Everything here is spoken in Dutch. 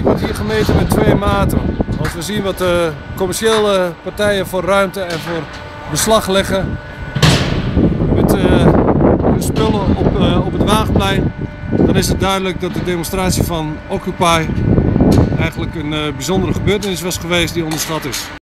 politiek wordt hier gemeten met twee maten. Als we zien wat de commerciële partijen voor ruimte en voor beslag leggen met hun spullen op het Waagplein, dan is het duidelijk dat de demonstratie van Occupy eigenlijk een bijzondere gebeurtenis was geweest die onderschat is.